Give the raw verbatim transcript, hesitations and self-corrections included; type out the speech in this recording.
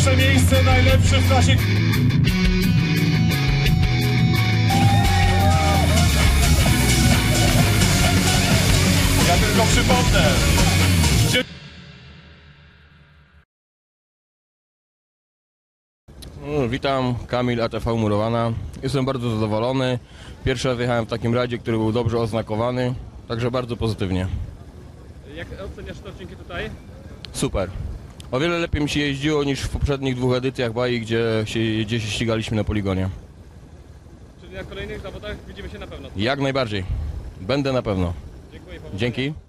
Pierwsze miejsce, najlepszy w klasie. Ja tylko przypomnę, że... No, witam, Kamil, A T V Murowana. Jestem bardzo zadowolony. Pierwszy raz jechałem w takim rajdzie, który był dobrze oznakowany, także bardzo pozytywnie. Jak oceniasz to odcinki tutaj? Super. O wiele lepiej mi się jeździło niż w poprzednich dwóch edycjach bajki, gdzie się, gdzie się ścigaliśmy na poligonie. Czyli na kolejnych zawodach widzimy się na pewno. Jak najbardziej. Będę na pewno. Dziękuję. Powodzenia. Dzięki.